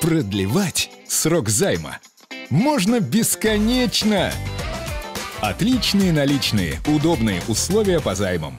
Продлевать срок займа можно бесконечно. Отличные наличные, удобные условия по займам.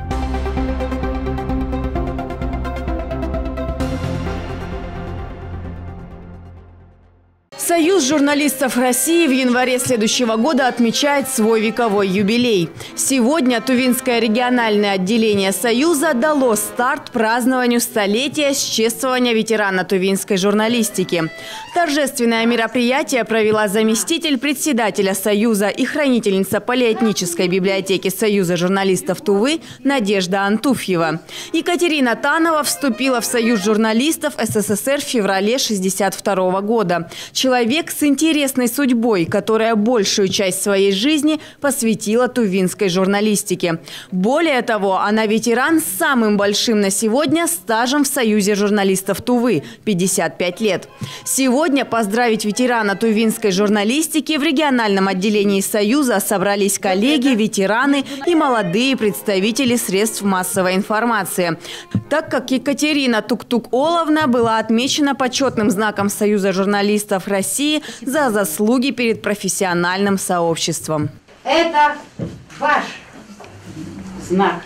Союз журналистов России в январе следующего года отмечает свой вековой юбилей. Сегодня Тувинское региональное отделение Союза дало старт празднованию столетия с чествования ветерана тувинской журналистики. Торжественное мероприятие провела заместитель председателя Союза и хранительница полиэтнической библиотеки Союза журналистов Тувы Надежда Антуфьева. Екатерина Танова вступила в Союз журналистов СССР в феврале 1962 года. Человек с интересной судьбой, которая большую часть своей жизни посвятила тувинской журналистике. Более того, она ветеран с самым большим на сегодня стажем в Союзе журналистов Тувы – 55 лет. Сегодня поздравить ветерана тувинской журналистики в региональном отделении Союза собрались коллеги, ветераны и молодые представители средств массовой информации. Так как Екатерина Туктук-Оловна была отмечена почетным знаком Союза журналистов России за заслуги перед профессиональным сообществом. Это ваш знак.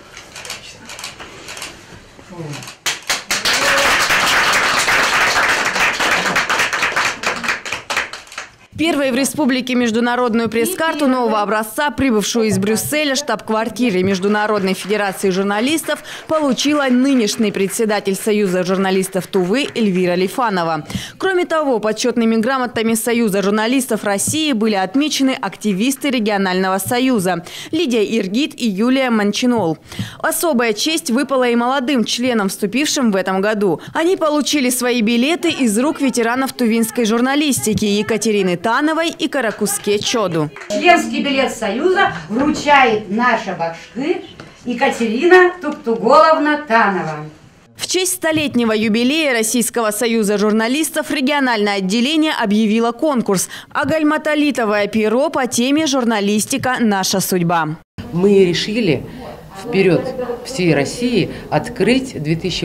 Первой в республике международную пресс-карту нового образца, прибывшую из Брюсселя, штаб-квартиры Международной федерации журналистов, получила нынешний председатель Союза журналистов Тувы Эльвира Лифанова. Кроме того, почетными грамотами Союза журналистов России были отмечены активисты регионального союза Лидия Иргит и Юлия Манчинол. Особая честь выпала и молодым членам, вступившим в этом году. Они получили свои билеты из рук ветеранов тувинской журналистики Екатерины Тановой и Каракуске Чоду. Членский билет Союза вручает наша башкы Екатерина Туктуголовна Танова. В честь столетнего юбилея Российского союза журналистов региональное отделение объявило конкурс «Агальматолитовое перо» по теме «Журналистика. Наша судьба». Мы решили вперед всей России открыть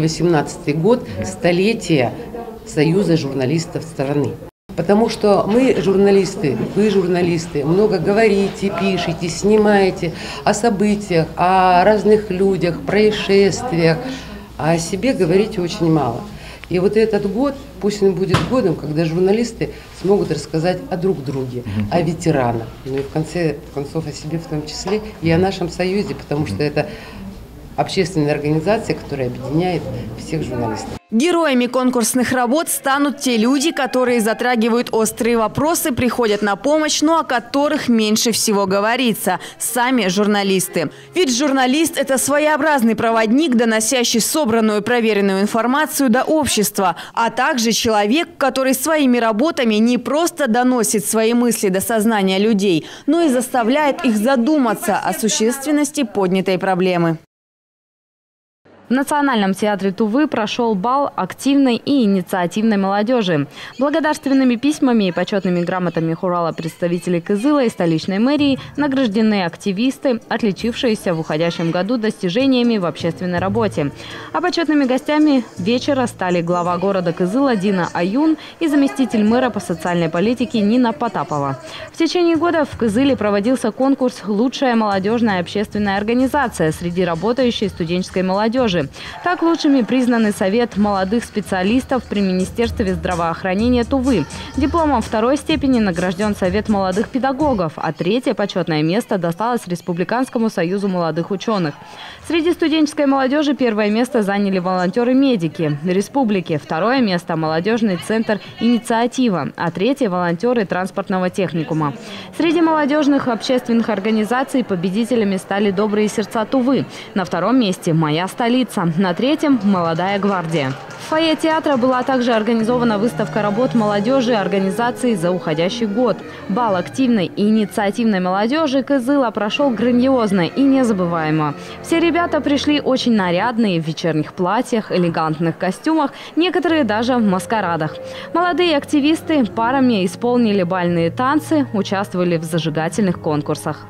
2018 год столетие Союза журналистов страны. Потому что мы журналисты, вы журналисты, много говорите, пишете, снимаете о событиях, о разных людях, происшествиях, а о себе говорите очень мало. И вот этот год, пусть он будет годом, когда журналисты смогут рассказать о друг друге, о ветеранах, ну и в конце концов о себе в том числе, и о нашем союзе, потому что это общественная организация, которая объединяет всех журналистов. Героями конкурсных работ станут те люди, которые затрагивают острые вопросы, приходят на помощь, но о которых меньше всего говорится – сами журналисты. Ведь журналист – это своеобразный проводник, доносящий собранную проверенную информацию до общества, а также человек, который своими работами не просто доносит свои мысли до сознания людей, но и заставляет их задуматься о существенности поднятой проблемы. В Национальном театре Тувы прошел бал активной и инициативной молодежи. Благодарственными письмами и почетными грамотами хурала представителей Кызыла и столичной мэрии награждены активисты, отличившиеся в уходящем году достижениями в общественной работе. А почетными гостями вечера стали глава города Кызыла Дина Аюн и заместитель мэра по социальной политике Нина Потапова. В течение года в Кызыле проводился конкурс «Лучшая молодежная общественная организация» среди работающей студенческой молодежи. Так лучшими признаны Совет молодых специалистов при Министерстве здравоохранения Тувы. Дипломом второй степени награжден Совет молодых педагогов, а третье почетное место досталось Республиканскому союзу молодых ученых. Среди студенческой молодежи первое место заняли волонтеры-медики республики, второе место – молодежный центр «Инициатива», а третье – волонтеры транспортного техникума. Среди молодежных общественных организаций победителями стали «Добрые сердца Тувы», на втором месте «Моя столица», на третьем – «Молодая гвардия». В фойе театра была также организована выставка работ молодежи и организаций за уходящий год. Бал активной и инициативной молодежи Кызыла прошел грандиозно и незабываемо. Все ребята пришли очень нарядные, в вечерних платьях, элегантных костюмах, некоторые даже в маскарадах. Молодые активисты парами исполнили бальные танцы, участвовали в зажигательных конкурсах.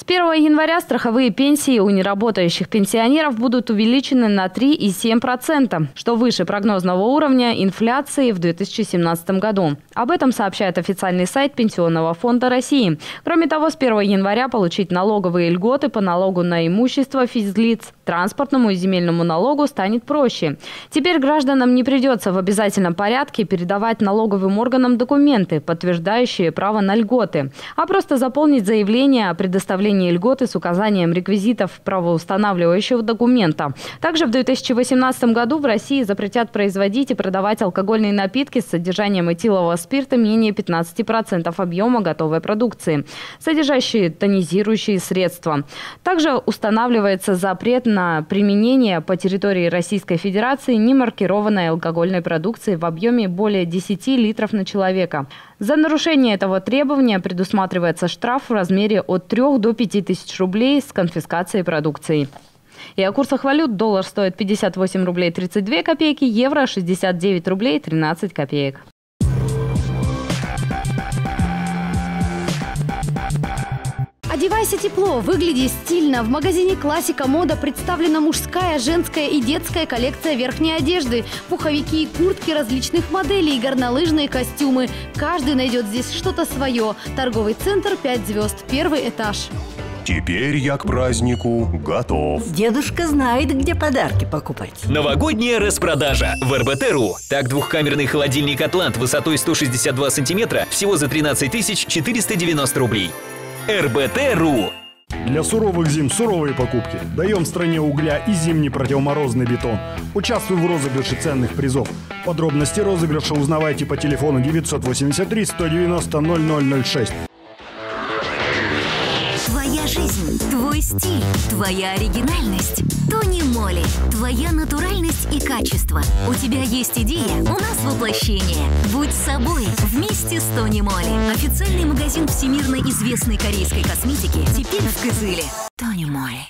1 января страховые пенсии у неработающих пенсионеров будут увеличены на 3,7%, что выше прогнозного уровня инфляции в 2017 году. Об этом сообщает официальный сайт Пенсионного фонда России. Кроме того, с 1 января получить налоговые льготы по налогу на имущество физлиц, транспортному и земельному налогу станет проще. Теперь гражданам не придется в обязательном порядке передавать налоговым органам документы, подтверждающие право на льготы, а просто заполнить заявление о предоставлении льготы с указанием реквизитов правоустанавливающего документа. Также в 2018 году в России запретят производить и продавать алкогольные напитки с содержанием этилового спирта менее 15% объема готовой продукции, содержащие тонизирующие средства. Также устанавливается запрет на применение по территории Российской Федерации немаркированной алкогольной продукции в объеме более 10 литров на человека. За нарушение этого требования предусматривается штраф в размере от 3 до 5 тысяч рублей с конфискацией продукции. И о курсах валют: доллар стоит 58 рублей 32 копейки, евро 69 рублей 13 копеек. Одевайся тепло, выгляди стильно. В магазине «Классика Мода» представлена мужская, женская и детская коллекция верхней одежды. Пуховики и куртки различных моделей, горнолыжные костюмы. Каждый найдет здесь что-то свое. Торговый центр 5 звезд, 1-й этаж. Теперь я к празднику готов. Дедушка знает, где подарки покупать. Новогодняя распродажа в РБТ.ру. Так, двухкамерный холодильник «Атлант» высотой 162 сантиметра всего за 13 490 рублей. РБТ.ру. Для суровых зим суровые покупки. Даем стране угля и зимний противоморозный бетон. Участвуй в розыгрыше ценных призов. Подробности розыгрыша узнавайте по телефону 983 190 0006. Твоя жизнь, твой стиль, твоя оригинальность. Тони Моли. Твоя натуральность и качество. У тебя есть идея, у нас воплощение. Будь собой вместе с Тони Моли. Официальный магазин всемирно известной корейской косметики теперь в Кызыле. Тони Моли.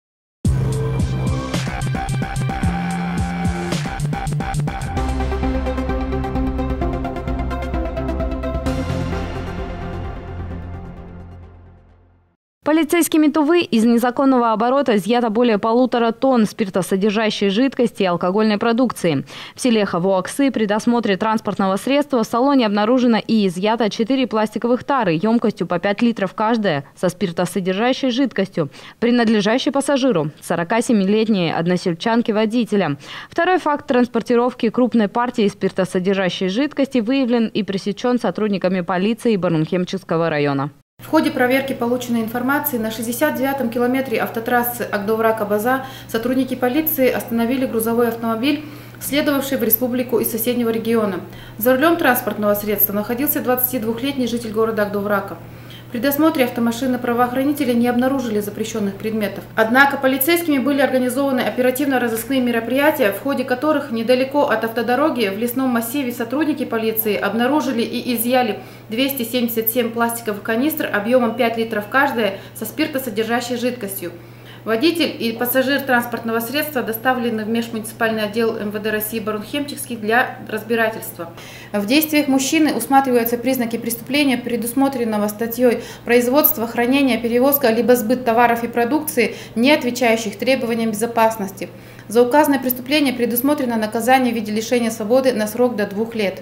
Полицейскими Тувы из незаконного оборота изъято более 1,5 тонн спиртосодержащей жидкости и алкогольной продукции. В селе Хавуаксы при досмотре транспортного средства в салоне обнаружено и изъято 4 пластиковых тары емкостью по 5 литров каждая со спиртосодержащей жидкостью, принадлежащей пассажиру, 47-летней односельчанке водителя. Второй факт транспортировки крупной партии спиртосодержащей жидкости выявлен и пресечен сотрудниками полиции Барунхемчского района. В ходе проверки полученной информации на 69-м километре автотрассы Агдоврак-Абаза сотрудники полиции остановили грузовой автомобиль, следовавший в республику из соседнего региона. За рулем транспортного средства находился 22-летний житель города Агдоврака. При досмотре автомашины правоохранители не обнаружили запрещенных предметов. Однако полицейскими были организованы оперативно-розыскные мероприятия, в ходе которых недалеко от автодороги в лесном массиве сотрудники полиции обнаружили и изъяли 277 пластиковых канистр объемом 5 литров каждая со спиртосодержащей жидкостью. Водитель и пассажир транспортного средства доставлены в межмуниципальный отдел МВД России Барунхемчский для разбирательства. В действиях мужчины усматриваются признаки преступления, предусмотренного статьей «Производство, хранение, перевозка либо сбыт товаров и продукции, не отвечающих требованиям безопасности». За указанное преступление предусмотрено наказание в виде лишения свободы на срок до 2 лет.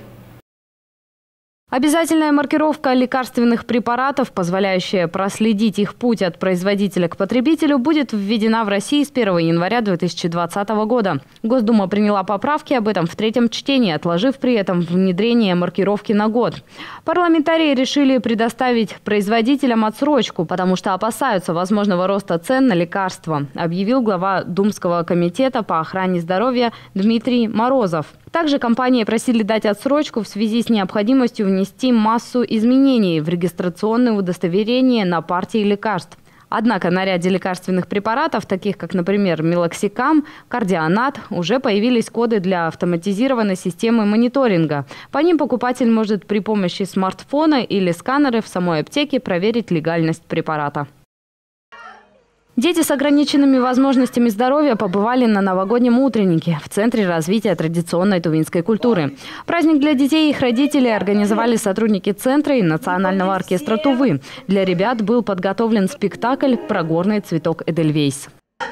Обязательная маркировка лекарственных препаратов, позволяющая проследить их путь от производителя к потребителю, будет введена в России с 1 января 2020 года. Госдума приняла поправки об этом в 3-м чтении, отложив при этом внедрение маркировки на год. Парламентарии решили предоставить производителям отсрочку, потому что опасаются возможного роста цен на лекарства, объявил глава Думского комитета по охране здоровья Дмитрий Морозов. Также компании просили дать отсрочку в связи с необходимостью внести массу изменений в регистрационные удостоверения на партии лекарств. Однако на ряде лекарственных препаратов, таких как, например, Мелоксикам, Кардионат, уже появились коды для автоматизированной системы мониторинга. По ним покупатель может при помощи смартфона или сканера в самой аптеке проверить легальность препарата. Дети с ограниченными возможностями здоровья побывали на новогоднем утреннике в Центре развития традиционной тувинской культуры. Праздник для детей и их родителей организовали сотрудники Центра и Национального оркестра Тувы. Для ребят был подготовлен спектакль «Про горный цветок Эдельвейс».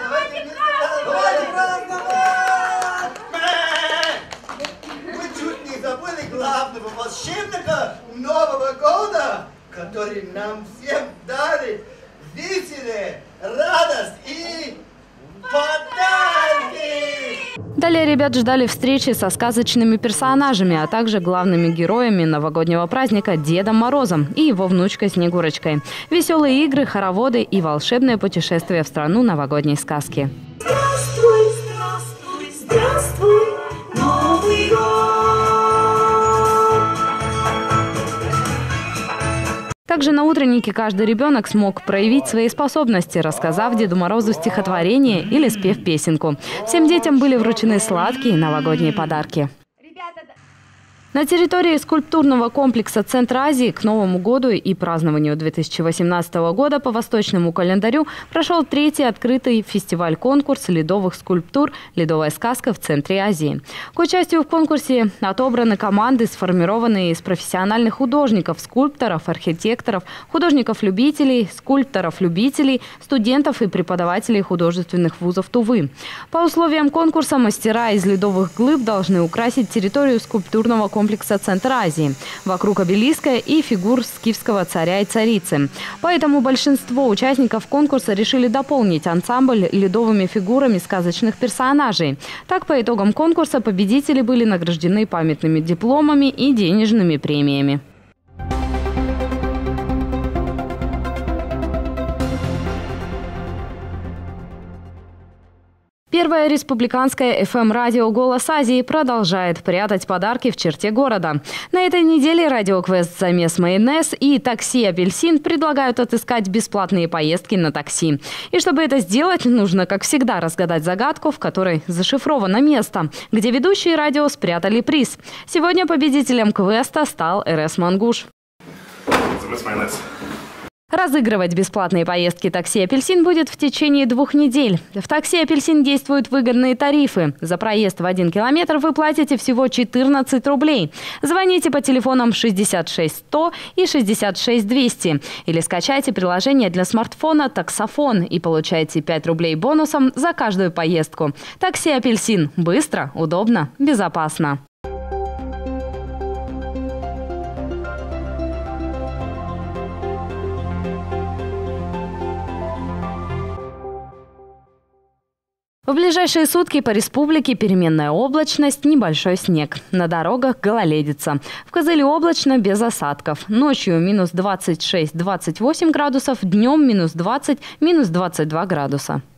Мы чуть не забыли главного волшебника Нового года, который нам всем дарит веселье, радость и подарки! Далее ребят ждали встречи со сказочными персонажами, а также главными героями новогоднего праздника Дедом Морозом и его внучкой Снегурочкой. Веселые игры, хороводы и волшебное путешествие в страну новогодней сказки. Здравствуй, здравствуй, здравствуй, Новый год! Также на утреннике каждый ребенок смог проявить свои способности, рассказав Деду Морозу стихотворение или спев песенку. Всем детям были вручены сладкие новогодние подарки. На территории скульптурного комплекса «Центр Азии» к Новому году и празднованию 2018 года по восточному календарю прошел 3-й открытый фестиваль-конкурс ледовых скульптур «Ледовая сказка в Центре Азии». К участию в конкурсе отобраны команды, сформированные из профессиональных художников, скульпторов, архитекторов, художников-любителей, скульпторов-любителей, студентов и преподавателей художественных вузов Тувы. По условиям конкурса мастера из ледовых глыб должны украсить территорию скульптурного комплекса «Центр Азии» вокруг обелиска и фигур скифского царя и царицы. Поэтому большинство участников конкурса решили дополнить ансамбль ледовыми фигурами сказочных персонажей. Так, по итогам конкурса победители были награждены памятными дипломами и денежными премиями. Первое республиканское FM-радио «Голос Азии» продолжает прятать подарки в черте города. На этой неделе радиоквест «Замес майонез» и такси «Апельсин» предлагают отыскать бесплатные поездки на такси. И чтобы это сделать, нужно, как всегда, разгадать загадку, в которой зашифровано место, где ведущие радио спрятали приз. Сегодня победителем квеста стал РС Мангуш. «Замес майонез». Разыгрывать бесплатные поездки такси «Апельсин» будет в течение 2 недель. В такси «Апельсин» действуют выгодные тарифы. За проезд в 1 километр вы платите всего 14 рублей. Звоните по телефонам 66 100 и 66 200 или скачайте приложение для смартфона «Таксофон» и получайте 5 рублей бонусом за каждую поездку. Такси «Апельсин» – быстро, удобно, безопасно. В ближайшие сутки по республике переменная облачность, небольшой снег. На дорогах гололедица. В Кызыле облачно, без осадков. Ночью минус 26-28 градусов, днем минус 20-22 градуса.